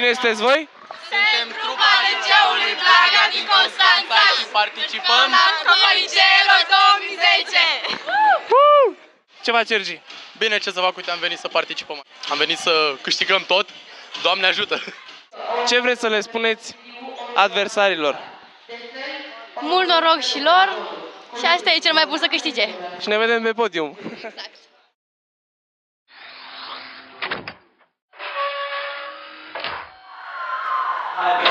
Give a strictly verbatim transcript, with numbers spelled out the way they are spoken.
cine sunteți voi? Suntem trupa liceului Blaga din Constanța și participăm la Copălicelor două mii zece! Ce faci, Sergi? Bine, ce să fac, uite, am venit să participăm. Am venit să câștigăm tot. Doamne ajută! Ce vreți să le spuneți adversarilor? Mult noroc și lor și asta e cel mai bun, să câștige. Și ne vedem pe podium. Exact. Hai.